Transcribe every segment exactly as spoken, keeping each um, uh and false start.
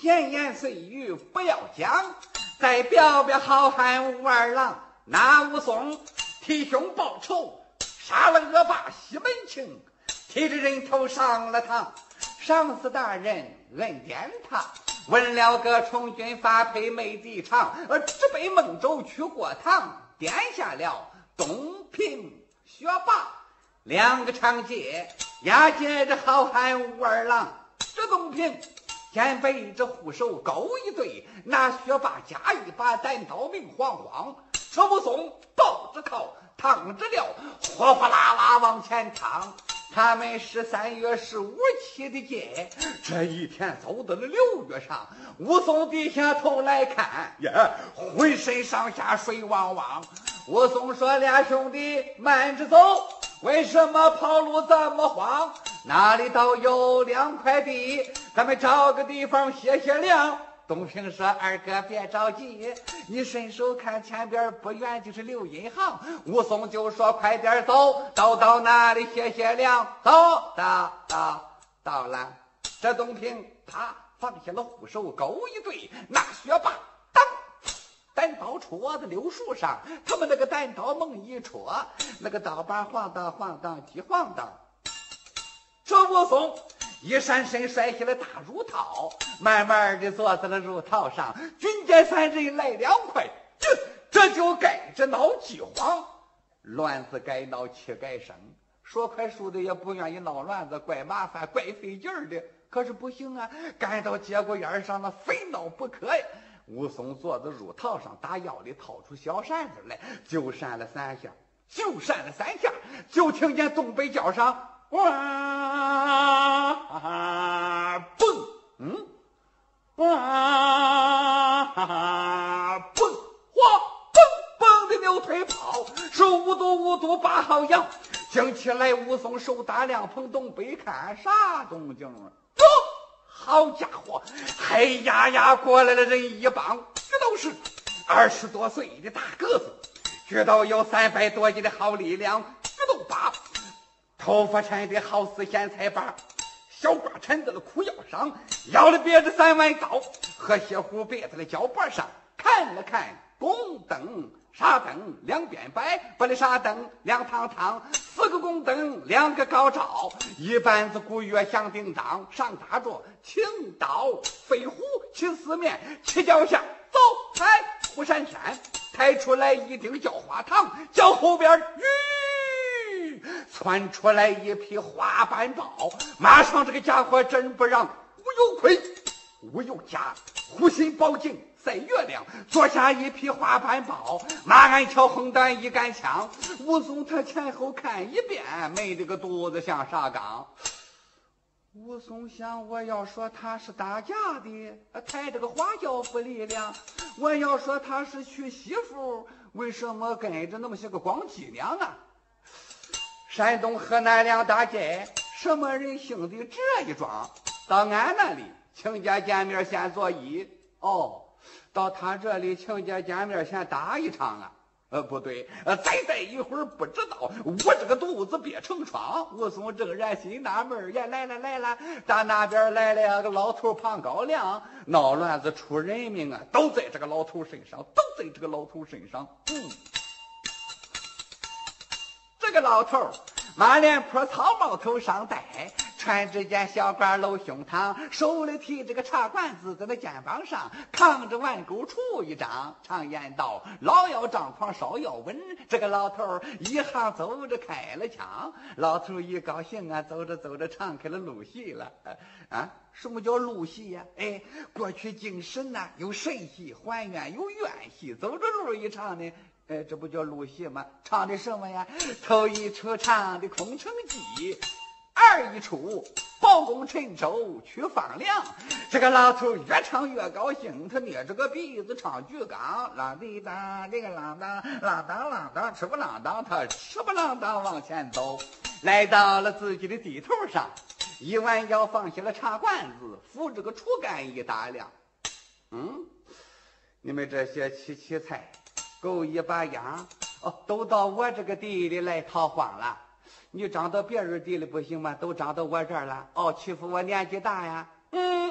闲言碎语不要讲，再表表好汉武二郎。那武松替兄报仇，杀了恶霸西门庆，提着人头上了堂。上司大人恩典他，问了个充军发配没地场，呃，只被孟州去过堂，点下了东平学霸两个长街，押解着好汉武二郎。这东平见被这护手勾一对，那学霸加一把单刀明晃晃，这武松抱着靠躺着了，哗哗啦啦往前趟。他们是三月十五起的节，这一天走到了六月上。武松低下头来看呀，浑身上下水汪汪。武松说：“俩兄弟慢着走，为什么跑路这么慌？哪里倒有两块地，咱们找个地方歇歇凉。”东平说：“二哥别着急，你伸手看前边不远就是刘银行。”武松就说：“快点走，到到那里歇歇凉。”走到到到了，这东平啪放下了护手勾一对，那学霸当单刀戳在柳树上，他们那个单刀猛一戳，那个刀把晃荡晃荡急晃荡。这武松一闪身摔下了大乳套，慢慢的坐在了乳套上。军见三人来两块，这这就该着闹饥荒。乱子该闹气该生，说快输的也不愿意闹乱子，怪麻烦怪费劲儿的。可是不行啊，赶到节骨眼上了，非闹不可呀。武松坐在乳套上，打腰里掏出小扇子来，就扇了三下，就扇了三下，就听见东北角上哇蹦，嗯，哇蹦，哗蹦蹦的牛腿跑，是五度五度八号羊。惊起来，武松手打两棚，东北看啥动静啊？哟，好家伙，黑压压过来了人一帮，这都是二十多岁的大个子，这都有三百多斤的好力量，这都把头发缠的好似咸菜把，小褂缠在了裤腰上，腰里别着三弯刀，和血壶别在了脚脖上。看了看宫灯纱灯两边摆，把那纱灯亮堂堂，四个宫灯两个高照，一板子鼓乐响叮当，上打着青刀飞虎七四面，七脚下走开虎山山，抬出来一顶叫花堂，脚后边吁窜出来一匹花斑豹，马上这个家伙真不让吴有亏吴有家虎心宝镜赛月亮，坐下一匹花斑豹，马鞍桥横弹一杆枪。武松他前后看一遍，没这个肚子像啥缸。武松想，我要说他是打架的，抬这个花轿不力量；我要说他是娶媳妇，为什么跟着那么些个光脊梁啊？山东河南两大街，什么人姓的这一桩？到俺那里亲家见面先作揖，哦，到他这里亲家见面先打一场啊。呃，不对，呃，再待一会儿不知道我这个肚子憋成疮。武松正然心纳闷呀，来了来了，打那边来了个老头庞高粱，闹乱子出人命啊，都在这个老头身上，都在这个老头身上。嗯，这个老头满脸坡草帽头上戴，穿着件小褂露胸膛，手里提着个茶罐子，在那肩膀上扛着弯钩杵一张。常言道，老要张狂，少要稳。这个老头一行走着开了枪，老头一高兴啊，走着走着唱开了路戏了。啊，什么叫路戏呀、啊？哎，过去敬神呐、啊，有神戏；还愿有怨戏。走着路一唱呢，哎，这不叫路戏吗？唱的什么呀？头一出唱的空城计，二一出包公陈州去放粮。这个老头越唱越高兴，他捏着个鼻子唱举纲，啷滴当这个啷当啷当啷当，吃不啷当，他吃不啷当往前走，来到了自己的地头上，一弯腰放下了茶罐子，扶着个杵杆一打量，嗯，你们这些七七菜够一把秧哦，都到我这个地里来逃荒了。你长到别人地里不行吗？都长到我这儿了。哦，欺负我年纪大呀？嗯，不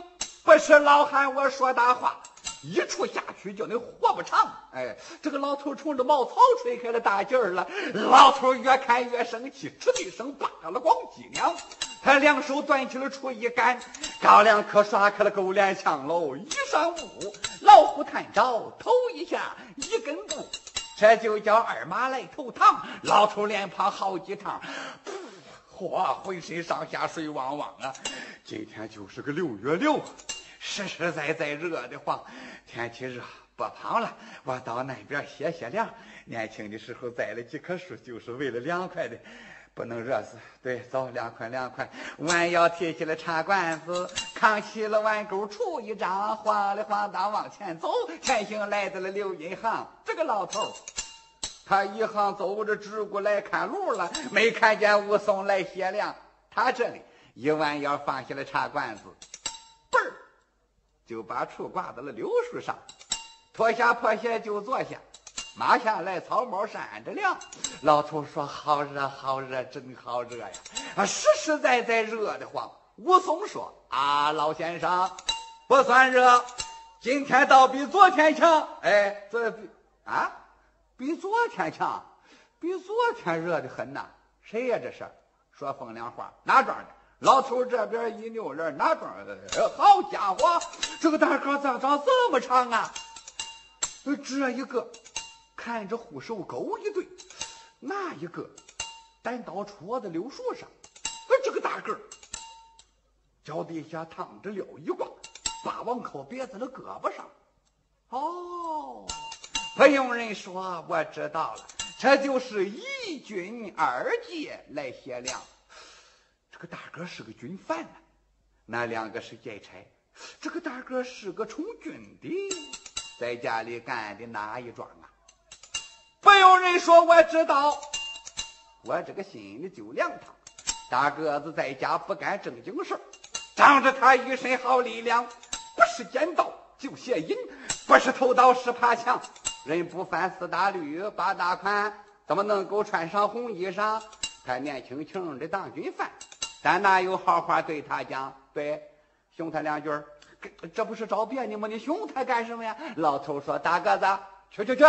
不是老汉我说大话，一处下去叫你活不长。哎，这个老头冲着茅草吹开了大劲儿了，老头越看越生气，嗤的一声扒了光脊梁，他两手端起了锄一杆，高粱可刷开了狗脸墙喽，一上午老虎探着头一下一根布，这就叫二马来投堂。老头连跑好几趟，嚯，浑身上下水汪汪啊！今天就是个六月六，实实在在热得慌，天气热不跑了，我到那边歇歇凉。年轻的时候栽了几棵树，就是为了凉快的，不能热死。对，走，凉快凉快。弯腰提起了茶罐子，扛起了碗钩杵一张，晃里晃荡往前走，前行来到了柳荫行。这个老头他一行走着直过来看路了，没看见武松来歇凉。他这里一弯腰放下了茶罐子，嘣儿就把杵挂到了柳树上，脱下破鞋就坐下，马下来草帽扇着凉。老头说好热好热，真好热呀，啊，实实在在热得慌。武松说啊，老先生不算热，今天倒比昨天强。哎，这比啊比昨天强，比昨天热得很呐。谁呀这是？说风凉话，哪庄的？老头这边一扭人，哪庄的？好家伙，这个大个咋长这么长啊？这一个看着护手狗一对，那一个单刀戳在柳树上，这个大个脚底下躺着了一挂，把网口别在了胳膊上。哦，不用人说，我知道了，这就是一军二界来歇凉。这个大哥是个军犯呢，那两个是劫差。这个大哥是个从军的，在家里干的哪一桩啊？不用人说，我知道，我这个心里就凉堂。大个子在家不干正经事，仗着他一身好力量，不是捡刀就写银，不是偷刀是爬墙。人不犯四大律八大款，怎么能够穿上红衣裳？他年轻轻的当军犯，但哪有好话对他讲？对，凶他两句，这不是找别扭吗？你凶他干什么呀？老头说大个子，去去去，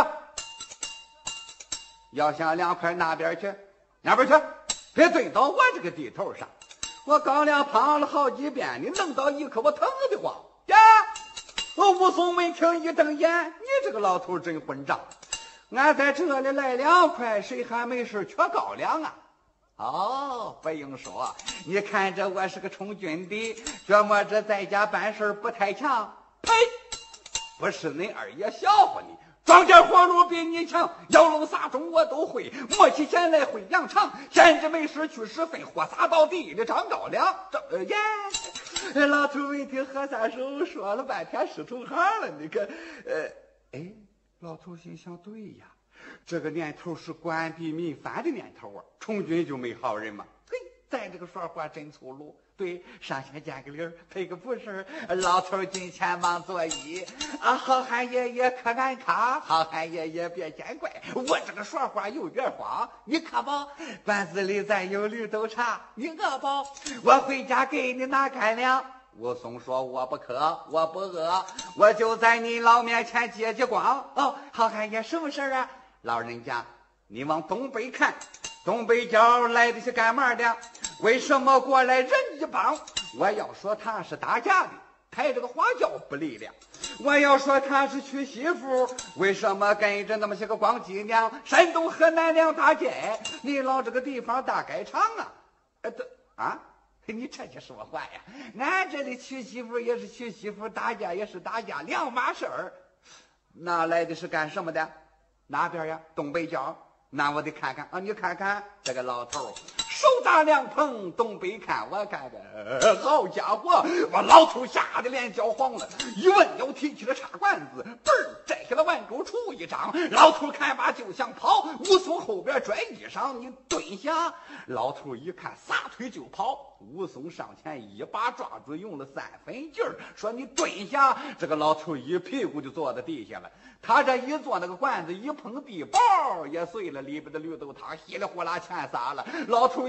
要想凉快那边去，那边去，别蹲到我这个地头上。我刚俩胖了好几遍，你弄到一口我疼得慌呀！我武松闻听一瞪眼，你这个老头真混账！俺在这里来凉快，谁还没事缺高粱啊？哦，不用说，你看着我是个充军的，觉摸着在家办事不太强。呸！不是恁二爷笑话你，庄稼活路比你强，摇龙撒钟我都会，摸起钱来会扬长，闲着没事去拾粪，活撒到地里长高粱。这呃耶！老头闻听喝撒手，说了半天是同行了。那个呃，哎，老头心想，对呀，这个年头是官逼民反的年头啊，充军就没好人嘛。嘿，咱这个说话真粗鲁。对，上前见个礼儿，赔个不是。老头进前忙作揖啊，好汉爷爷可安卡，好汉爷爷别见怪，我这个说话有点慌。你看吧，馆子里咱有绿豆茶，你饿不？我回家给你拿干粮。武松说我不渴，我不饿，我就在你老面前借借光。哦，好汉爷什么事啊？老人家，你往东北看，东北角来的是干嘛的？为什么过来人一帮？我要说他是打架的，开着个花轿不力量。我要说他是娶媳妇，为什么跟着那么些个光脊娘？山东河南两大街，你老这个地方大概场啊？呃，对啊，你这叫什么话呀？俺这里娶媳妇也是娶媳妇，打架也是打架，两码事儿。那来的是干什么的？哪边呀？东北角。那我得看看啊！你看看这个老头手打凉棚，东北看我看看，好家伙！我老头吓得脸焦黄了，一问又提起了茶罐子，嘣儿摘下了碗钩杵一张。老头看罢就想跑，武松后边拽衣裳，你蹲下。老头一看，撒腿就跑。武松上前一把抓住，用了三分劲儿，说你蹲下。这个老头一屁股就坐在地下了。他这一坐，那个罐子一碰地，包也碎了，里边的绿豆汤稀里呼啦全洒了。老头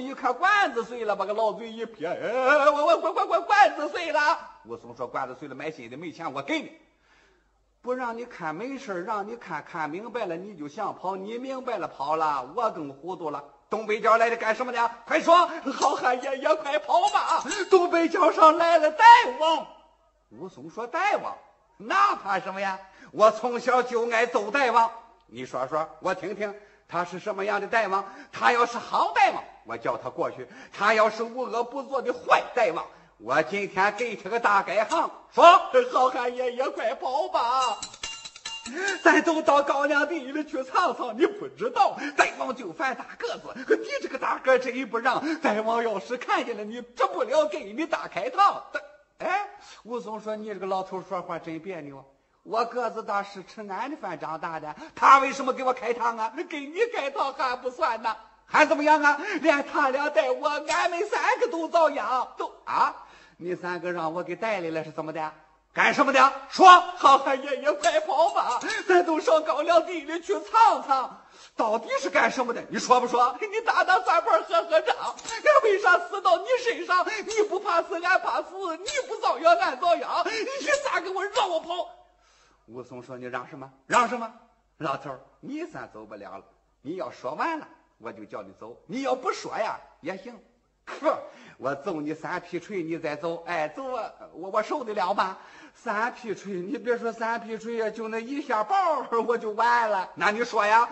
一看罐子碎了，把个老嘴一撇，哎，我我我我我罐子碎了。武松说罐子碎了买新的没钱我给你，不让你看没事，让你看看明白了你就想跑，你明白了跑了，我更糊涂了。东北角来的干什么的？快说！好汉爷爷快跑吧！东北角上来了大王。武松说大王那怕什么呀？我从小就爱揍大王，你说说我听听他是什么样的大王？他要是好大王我叫他过去，他要是无恶不作的坏大王我今天给他个大改行。说好汉爷爷快跑吧，咱都到高粱地里去藏藏。你不知道大王就犯大个子，你这个大个真不让，大王要是看见了你这不了给你大开膛。哎，武松说你这个老头说话真别扭，我个子大是吃俺的饭长大的，他为什么给我开膛啊？给你开膛还不算呢，还怎么样啊？连他俩带我俺们三个都遭殃。都啊，你三个让我给带来了是怎么的？干什么的？说！好汉爷爷快跑吧，咱都上高粱地里去藏藏。到底是干什么的？你说不说？你打打算盘喝喝账，俺为啥死到你身上？你不怕死俺怕死，你不遭殃俺遭殃，你咋给我让我跑？武松说你让什么让什么？老头你算走不了了，你要说完了我就叫你走，你要不说呀也行。呵，我揍你三劈锤你再走，哎走啊，我我受得了吧？三劈锤你别说三劈锤呀，就那一下包我就完了。那你说呀？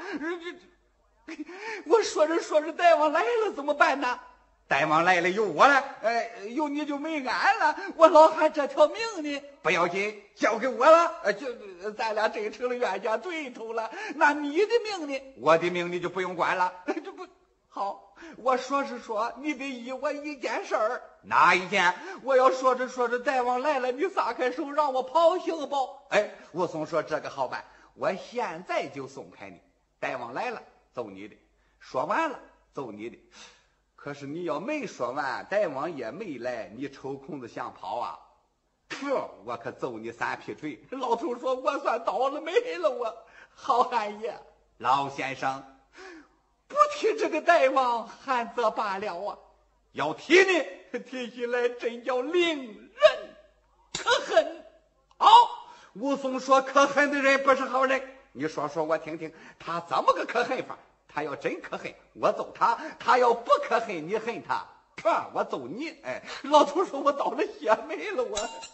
我说着说着大王来了怎么办呢？大王来了有我了，哎，有你就没俺了。我老汉这条命呢不要紧，交给我了，呃，就咱俩真成了冤家对头了。那你的命呢？我的命你就不用管了。这不好，我说是说，你得依我一件事儿。哪一件？我要说着说着大王来了，你撒开手让我跑行不？哎，武松说这个好办，我现在就松开你。大王来了揍你的，说完了揍你的。可是你要没说完，大王也没来，你抽空子想跑啊？呵，我可揍你三劈锤。老头说我算倒了霉了，我好汉爷老先生不提这个大王还则罢了啊，要提呢提起来真叫令人可恨。好，武松说可恨的人不是好人，你说说我听听，他怎么个可恨法？他要真可恨我揍他，他要不可恨你恨他，看我揍你。哎，老头说我倒了血霉了我。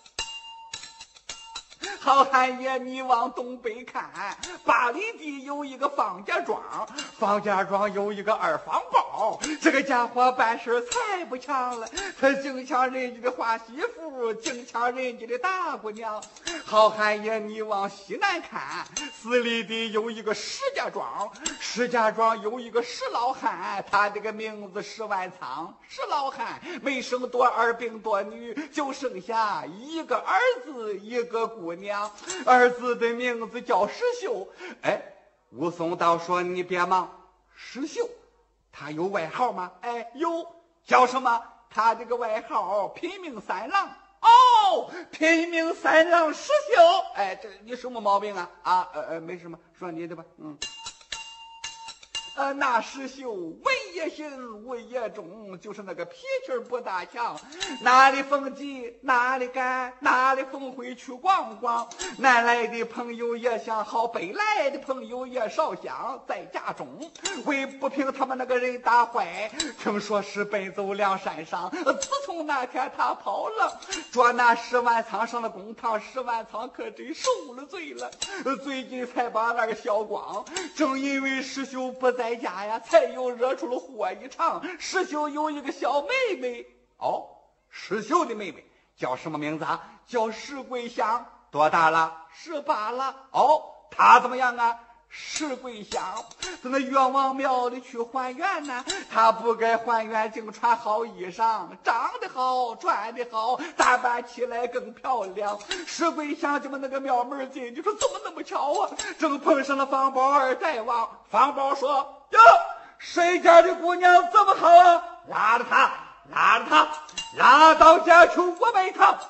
好汉爷你往东北看，八里地有一个方家庄，方家庄有一个二方包，这个家伙办事才不强了，他净抢人家的花媳妇，净抢人家的大姑娘。好汉爷你往西南看，四里地有一个石家庄，石家庄有一个石老汉，他这个名字石万仓。石老汉没生多儿病多女，就剩下一个儿子一个姑娘，儿子的名字叫石秀。哎，武松倒说你别忙，石秀他有外号吗？哎，有，叫什么？他这个外号拼命三郎。哦，拼命三郎石秀。哎，这你什么毛病啊？啊，呃呃，没什么，说你的吧。嗯。呃，那石秀文也行，武也中，就是那个脾气不大强，哪里逢集哪里赶，哪里逢会去逛逛。南来的朋友也相好，北来的朋友也少想，在家中为不平他们那个人打坏，听说是奔走梁山上。自从那天他跑了，捉那十万仓上了公堂，十万仓可真受了罪了，最近才把那个销光。正因为石秀不在在家呀，才又惹出了祸一场。石秀有一个小妹妹，哦，石秀的妹妹叫什么名字啊？叫石桂香。多大了？十八了。哦，她怎么样啊？石桂香在那岳王庙里去还愿呢，她不该还愿，净穿好衣裳，长得好，穿得好，打扮起来更漂亮。石桂香就把那个庙门进，就说怎么那么巧啊？正碰上了方宝二大王。方宝说哟，谁家的姑娘这么好啊？拉着他拉着他拉到家去我问他。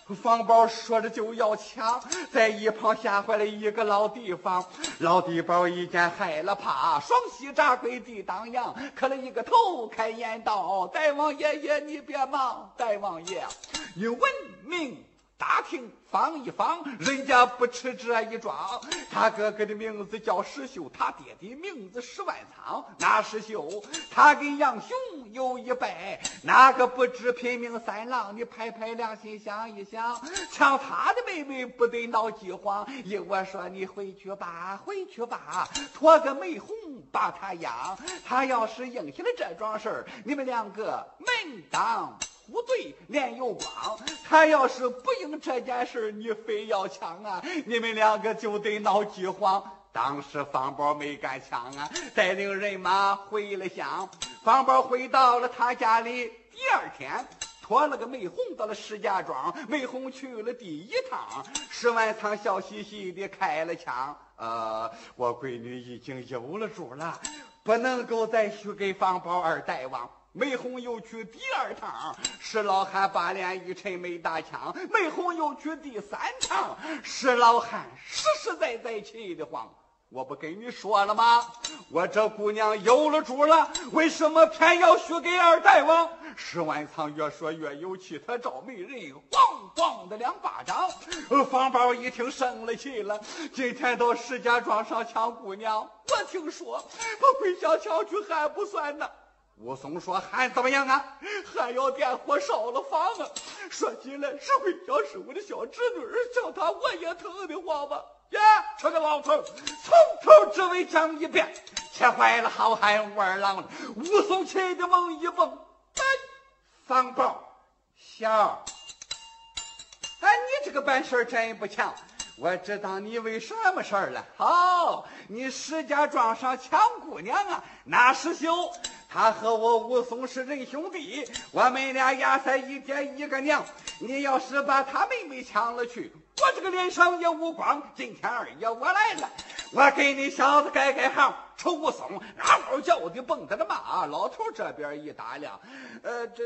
方宝说着就要抢，在一旁吓坏了一个老地方。老地方一见害了怕，双膝扎跪地当阳，磕了一个头，开言道：大王爷爷你别忙，大王爷你闻名打听访一访，人家不吃这一桩。他哥哥的名字叫石秀，他爹的名字石万仓。那石秀他跟杨雄有一拜，哪个不知拼命三郎？你拍拍良心想一想，抢他的妹妹不得闹饥荒。依我说你回去吧，回去吧，托个媒红把他养。他要是应下了这桩事儿，你们两个门当户对脸有光。他要是不应这件事，你非要抢啊，你们两个就得闹饥荒。当时方宝没敢抢啊，带领人马回了乡。方宝回到了他家里，第二天托了个媒红到了石家庄。媒红去了第一趟，石万仓笑嘻嘻的开了枪。呃，我闺女已经有了主了，不能够再许给方宝二大王。媒红又去第二趟，石老汉把脸一沉没打枪。媒红又去第三趟，石老汉实实在在气得慌。我不跟你说了吗？我这姑娘有了主了，为什么偏要许给二大王？石万仓越说越有气，他找媒人咣咣的两巴掌。方宝一听生了气了，今天到石家庄上抢姑娘，我听说把归乡抢去还不算呢。武松说：“还怎么样啊？还要点火烧了房啊！说起来，石慧娇是我的小侄女，叫她我也疼得慌吧。呀，这个老头从头至尾讲一遍，气坏了好汉武二郎了。武松气得猛一蹦，哎，方宝小，哎，你这个办事真不强。我知道你为什么事儿了。好，你石家庄上抢姑娘啊，那是秀。他和我武松是人兄弟，我们俩压在一爹一个娘。你要是把他妹妹抢了去，我这个脸上也无光。今天二爷我来了，我给你小子改改行。臭武松嗷嗷叫的蹦跶的骂。老头这边一打量，呃，这，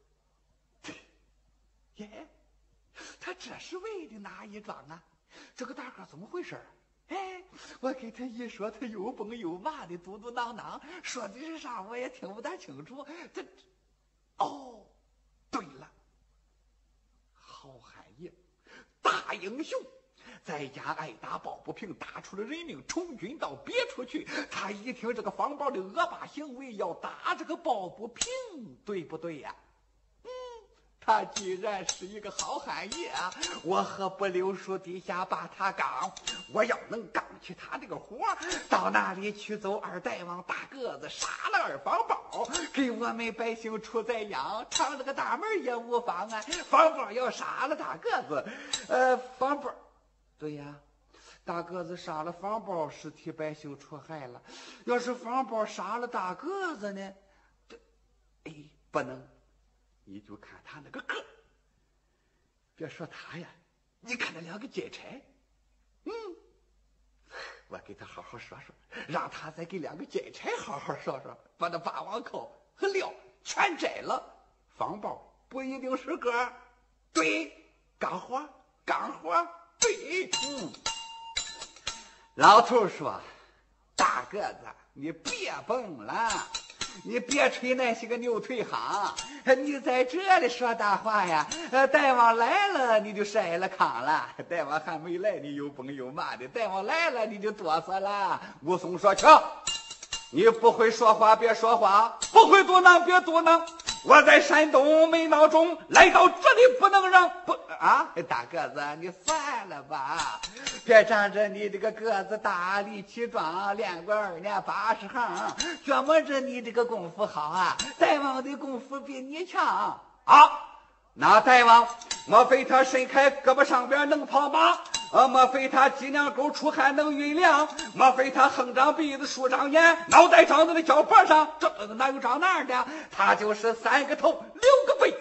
耶，他这是为的哪一桩啊？这个大哥怎么回事？哎，我给他一说，他又蹦又骂的，嘟嘟囔囔，说的是啥我也听不大清楚。这，哦，对了，好汉爷，大英雄，在家挨打抱不平，打出了人命，从军到别处去。他一听这个方宝的恶霸行为，要打这个抱不平，对不对呀？他既然是一个好汉爷，我何不留树底下把他刚？我要能刚起他这个火，到那里去走二大王大个子，杀了二方宝，给我们百姓出宰殃，唱这个大门也无妨啊。方宝要杀了大个子，呃，方宝，对呀，大个子杀了方宝是替百姓出害了。要是方宝杀了大个子呢？哎，不能。你就看他那个个，别说他呀，你看那两个劫差，嗯，我给他好好说说，让他再给两个劫差好好说说，把那八王扣和料全摘了。方宝不一定是个，对，干活干活，对，嗯。老头说：“大个子，你别蹦了。”你别吹那些个牛腿行，你在这里说大话呀！呃，大王来了你就筛了糠了，大王还没来你又蹦又骂的，大王来了你就哆嗦了。武松说：“去，你不会说话别说话，不会嘟囔别嘟囔。我在山东没闹钟，来到这里不能让不啊！大个子，你算了吧，别仗着你这个个子大，力气壮，练过二年八十行，觉摸着你这个功夫好啊！大王的功夫比你强啊！那大王，莫非他伸开胳膊上边能跑马？啊，莫非他脊梁沟出汗能运粮？莫非他横张鼻子竖张眼，脑袋长在那脚脖上？这哪有长那样的？他就是三个头六个背，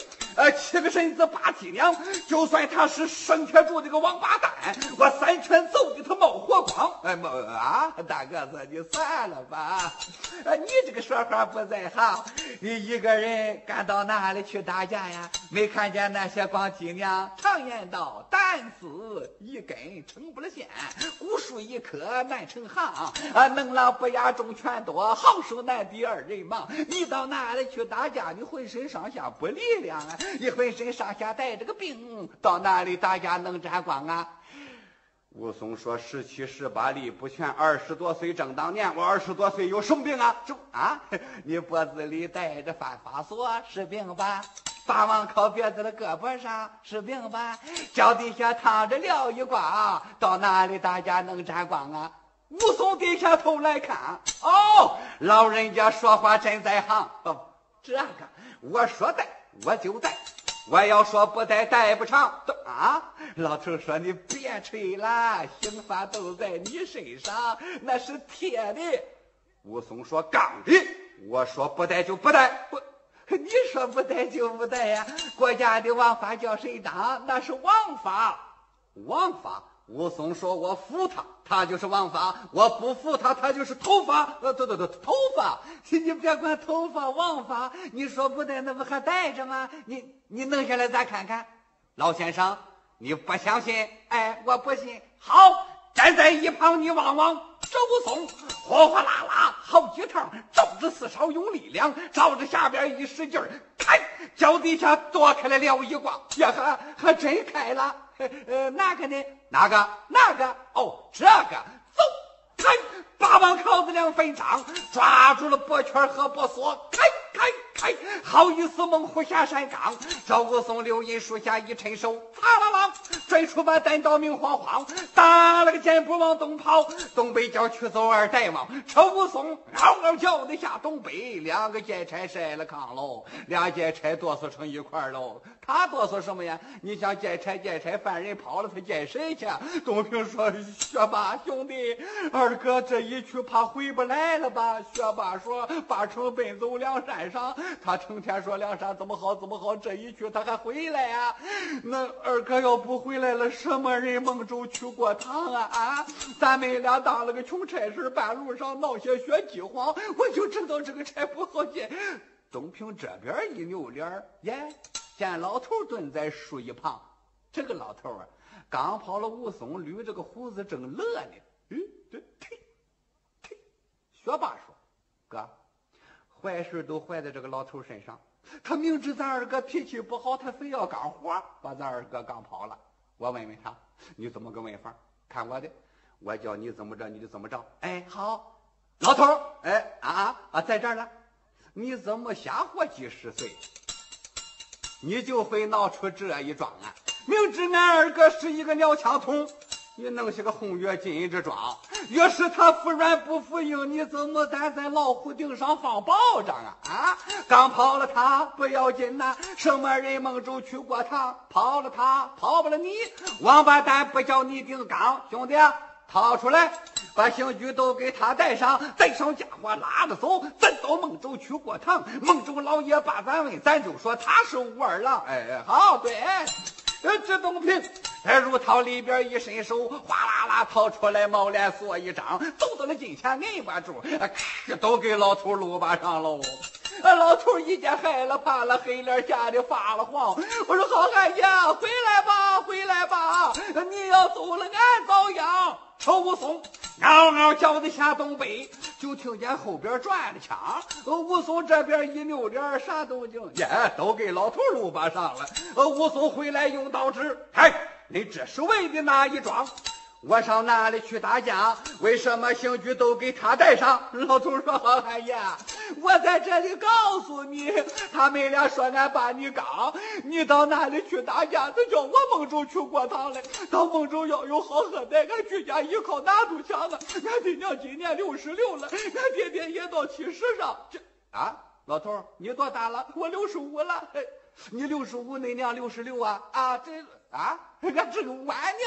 呃，七个婶子八鸡娘，就算他是生铁柱这个王八蛋，我三拳揍的他冒火光。哎，冒啊，大个子，你算了吧。呃，你这个说话不在行，你一个人敢到哪里去打架呀？没看见那些光鸡娘？常言道，单丝一根成不了线，古树一棵难成行。啊，能郎不压重拳多，好手难敌二人忙。你到哪里去打架？你浑身上下不力量啊！你浑身上下带着个病，到哪里打架能沾光啊？武松说：“十七十八力不全，二十多岁正当年，我二十多岁有什么病啊？这啊，你脖子里戴着犯法锁是病吧？八王靠别子的胳膊上是病吧？脚底下躺着撂一挂，到哪里打架能沾光啊？”武松低下头来看，哦，老人家说话真在行。哦，这个我说带我就带，我要说不带带不长。啊，老头说你别吹了，刑罚都在你身上，那是铁的。武松说刚的，我说不带就不带。我你说不带就不带呀？国家的王法叫谁当？那是王法。王法。武松说：“我服他，他就是王法；我不服他，他就是头发。呃，对对对，头发，你别管头发王法，你说不带，那不还带着吗？你你弄下来咱看看。老先生，你不相信？哎，我不信。好，站在一旁，你望望。这武松哗哗啦啦好几趟，照着四少用力量，照着下边一使劲儿，开，脚底下多开了了一挂，呀，还还真开了。呃，哪个呢？哪个？哪个？哦，这个，走，开！八王靠子两分掌，抓住了脖圈和脖锁，开开开！好一似猛虎下山岗。赵武松溜阴树下一伸手，啪啦啦，拽出把单刀明晃晃，打了个箭步往东跑。东北角去走二代王，赵武松嗷嗷叫的下东北，两个劫差晒了炕喽，俩劫差哆嗦成一块喽。他哆嗦什么呀？你想劫差劫差犯人跑了，他见谁去？东平说：“学霸兄弟，二哥这一去怕回不来了吧？”学霸说：“八成奔走梁山上。”他成天说梁山怎么好怎么好，这一去他还回来呀？那二哥要不回来了，什么人蒙州去过堂啊？啊，咱们俩当了个穷差事，半路上闹些血饥荒，我就知道这个差不好进。东平这边一扭脸，耶，见老头蹲在树一旁。这个老头啊，刚跑了武松，捋着个胡子正乐呢。嗯，这呸呸！学霸说：“哥，坏事都坏在这个老头身上。他明知咱二哥脾气不好，他非要干活，把咱二哥刚跑了。我问问他，你怎么个问法？看我的，我叫你怎么着你就怎么着。哎，好，老头，哎啊啊，在这儿了。你怎么瞎活几十岁，你就会闹出这一桩啊？明知俺二哥是一个鸟枪筒，你弄些个红月金之桩，越是他服软不服硬，你怎么敢在老虎顶上放保障啊？啊，刚跑了他不要紧呐、啊，什么人蒙州去过堂，跑了他跑不了你，王八蛋不叫你顶缸，兄弟啊，掏出来，把刑具都给他带上，带上家伙拉着走，咱到蒙州去过堂。蒙州老爷把咱问，咱就说他是武二郎。哎，好，对，呃，这东平在入套里边一伸手，哗啦啦掏出来毛脸锁一张，走到了近前摁把住，咔都给老头撸把上喽。啊，老头一见害了怕了，黑脸吓得发了慌。我说好汉爷，回来吧，回来吧，你要走了，俺遭殃。仇武松嗷嗷叫的下东北，就听见后边转了枪。呃，武松这边一扭脸，啥动静也都给老头撸把上了。呃，武松回来用刀指，哎，你这是为的哪一桩？我上哪里去打架？为什么刑具都给他带上？老头说：“好汉爷，我在这里告诉你，他们俩说俺把你刚，你到哪里去打架？他叫我蒙州去过堂来。到蒙州要有好喝的，俺居家依靠哪都强啊！俺爹娘今年六十六了，俺爹爹也到七十上。这啊，老头，你多大了？我六十五了。你六十五，你娘六十六啊？啊，这啊，俺这个晚娘。”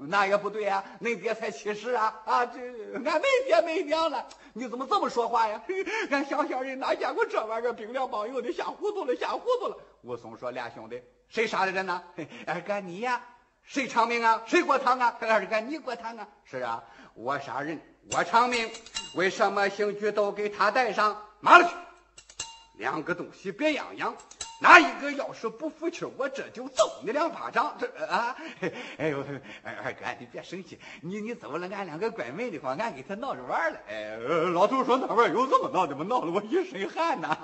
那也不对呀、啊，恁爹才七十啊啊！这俺没爹没娘了，你怎么这么说话呀？俺乡下人哪见过这玩意儿？兵良帮友的，瞎糊涂了，瞎糊涂了！武松说：“俩兄弟，谁杀的人呢？二哥你呀，谁偿命啊？谁过堂啊？二哥你过堂啊？是啊，我杀人，我偿命。为什么刑具都给他带上？妈了去！两个东西别样样。”哪一个要是不服气，我这就揍你两巴掌！这啊，哎呦，二哥你别生气，你你走了，俺两个关门的话，俺给他闹着玩了。哎，老头说那玩意儿有这么闹的吗？闹得我一身汗呐。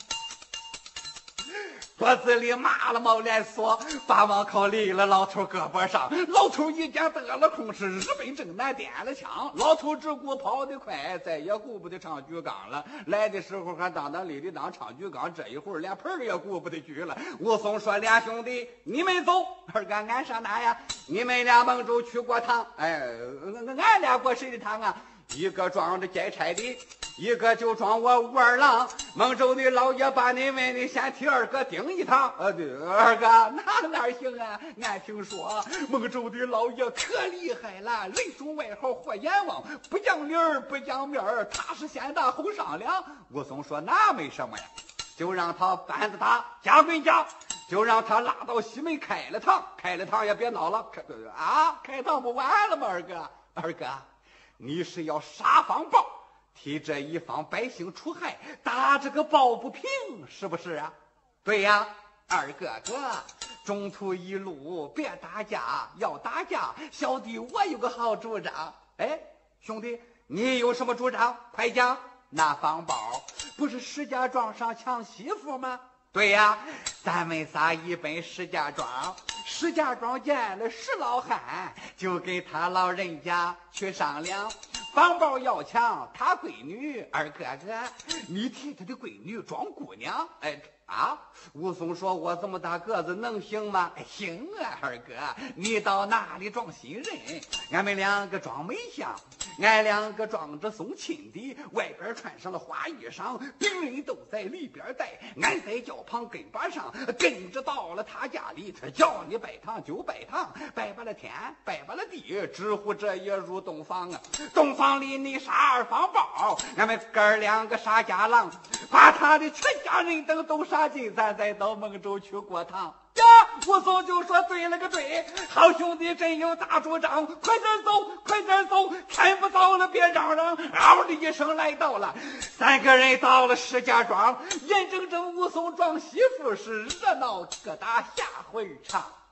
脖子里麻了冒连锁，把网靠立了老头胳膊上。老头一见得了空，是日本正南点了枪。老头只顾跑得快，再也顾不得唱举纲了。来的时候还当当立的当唱举纲，这一会儿连盆儿也顾不得举了。武松说：“俩兄弟，你们走。二哥，俺上哪呀？你们俩蒙州去过堂。哎，俺俩过谁的堂啊？一个装着劫差的，一个就装我武二郎。蒙州的老爷把你们的先替二哥顶一趟。呃，对，二哥哪哪行啊？俺听说蒙州的老爷可厉害了，人送外号火阎王，不讲理儿不讲面儿，他是先打后商量。武松说：“那没什么呀，就让他板子打，夹棍夹，就让他拉到西门开了堂，开了堂也别闹了。开啊，开堂不完了吗？二哥，二哥。”你是要杀方豹，替这一方百姓除害，打这个抱不平，是不是啊？对呀，二哥哥，中途一路别打架，要打架，小弟我有个好主张。哎，兄弟，你有什么主张？快讲。那方豹不是石家庄上抢媳妇吗？对呀，咱们仨一奔石家庄，石家庄见了石老汉，就给他老人家去商量，方豹要抢他闺女。二哥哥，你替他的闺女装姑娘。哎啊！武松说：“我这么大个子能行吗？”哎，行啊，二哥，你到哪里装新人？俺们两个装美相，俺两个装着送亲的，外边穿上了花衣裳，别人都在里边待，俺在轿旁跟把上，跟着到了他家里，他叫你拜堂就拜堂，拜把了天，拜把了地，直呼这也入东房啊！东房里你杀二方豹，俺们哥两个杀家郎，把他的全家人等都杀尽，咱再到蒙州去过堂。呀，武松就说：“对了个对，好兄弟真有大主张，快点走，快点走，天不早了，别嚷嚷。”嗷的一声来到了，三个人到了石家庄，眼睁睁武松撞媳妇，是热闹个大下回场。